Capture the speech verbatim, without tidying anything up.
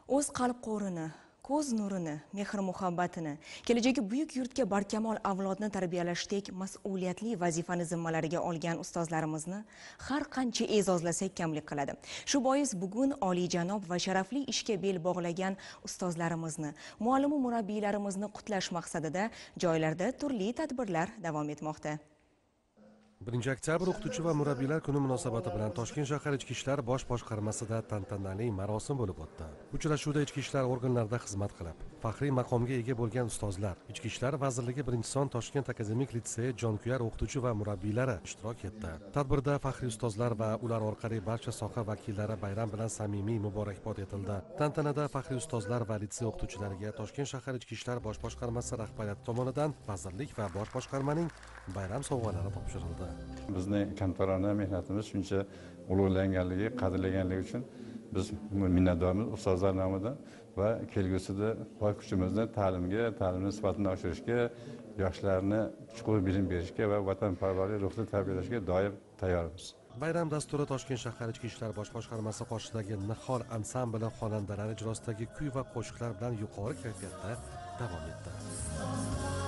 o'z qalb qo'rini, ko'z nurini, mehr muhabbatini, kelajagi buyuk yurtga barkamol avlodni tarbiyalashdek mas'uliyatli vazifani zimmalariga olgan ustozlarimizni har qancha e'zozlasak kamlik qiladi. Shu bois bugun oliyjanob va sharafli ishga bel bog'lagan ustozlarimizni, muallim va murabbiylarimizni qutlash maqsadida joylarda turli tadbirlar davom etmoqda. birinchi oktyabr o'qituvchi va murabbiylar kuni munosabati bilan Toshkent shahar ichki ishlar bosh boshqarmasida tantanali marosim bo'lib o'tdi. Uchrashuvda ichki ishlar organlarida xizmat qilib, faxriy maqomga ega bo'lgan ustozlar, Ichki ishlar vazirligi birinchi son Toshkent akademik litseyi jonkuyar o'qituvchi va murabbiylari ishtirok etdi. Tadbirda faxriy ustozlar va ular orqali barcha soha vakillari bayram bilan samimiy muborakbod etildi. Tantanada faxriy ustozlar va litsey o'qituvchilariga Toshkent shahar ichki ishlar bosh boshqarmasi rahbariyati tomonidan vazirlik va bosh boshqarmaning bayram sovg'alari topshirildi. Bizni kamtarona mehnatimiz shuncha ulug'langanligi, qadrlaganligi uchun biz minnatdormiz ustozlar nomidan va kelgusida bor kuchimizni ta'limga, ta'limning sifatini oshirishga, yoshlarni chuqur bilim berishga va vatanparvarlik ruhida tarbiyalashga doim tayyormiz. Bayram dasturi Toshkent shahar ichki ishlar bosh boshqarmasi qoshidagi Nihol ansambli xonandalari ijrosidagi kuy va qo'shiqlar bilan yuqori kayfiyatda davom etdi.